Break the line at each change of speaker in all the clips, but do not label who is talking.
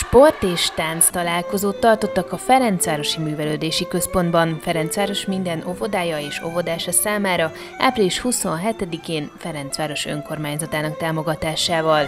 Sport és tánc találkozót tartottak a Ferencvárosi Művelődési Központban, Ferencváros minden óvodája és óvodása számára április 27-én Ferencváros önkormányzatának támogatásával.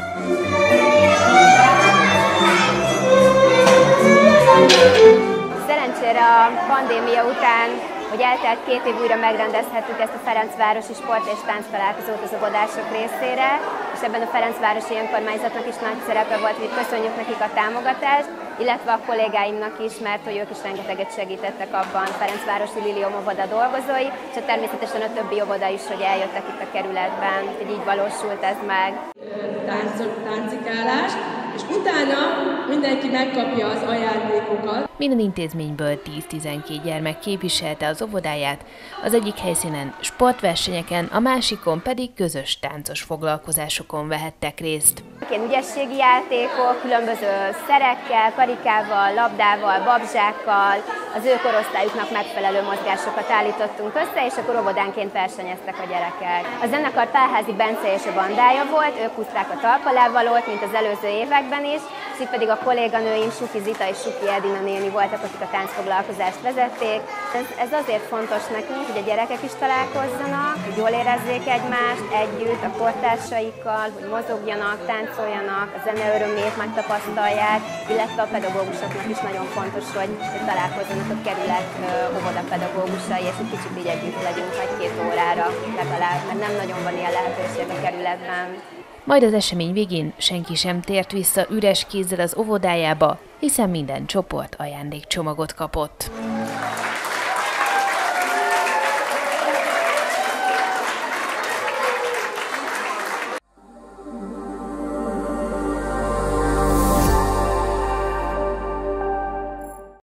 Szerencsére a pandémia után, hogy eltelt 2 év, újra megrendezhettük ezt a Ferencvárosi Sport és Tánc találkozót az óvodások részére, és ebben a Ferencvárosi önkormányzatnak is nagy szerepe volt, hogy köszönjük nekik a támogatást, illetve a kollégáimnak is, mert hogy ők is rengeteget segítettek abban, Ferencvárosi Lilium óvoda dolgozói, és természetesen a többi óvoda is, hogy eljöttek itt a kerületben, hogy így valósult ez meg.
Táncikálás, és utána mindenki megkapja az ajándékokat.
Minden intézményből 10-12 gyermek képviselte az óvodáját, az egyik helyszínen sportversenyeken, a másikon pedig közös táncos foglalkozásokon vehettek részt.
Ilyen ügyességi játékok, különböző szerekkel, karikával, labdával, babzsákkal, az ő korosztályuknak megfelelő mozgásokat állítottunk össze, és akkor óvodánként versenyeztek a gyerekek. A zenekar Pálházi Bence és a bandája volt, ők húzták a talpalávalót, mint az előző években is, és itt pedig a kolléganőim Suki Zita és Suki Edina néni voltak, akik a táncfoglalkozást vezették. Ez azért fontos nekünk, hogy a gyerekek is találkozzanak, hogy jól érezzék egymást együtt, a kortársaikkal, hogy mozogjanak, táncoljanak, a zene örömét megtapasztalják, illetve a pedagógusoknak is nagyon fontos, hogy találkozzanak a kerület óvodapedagógusai, és egy kicsit így együtt legyünk 1-2 órára legalább, mert nem nagyon van ilyen lehetőség a kerületben.
Majd az esemény végén senki sem tért vissza üres kézzel az óvodájába, hiszen minden csoport ajándékcsomagot kapott.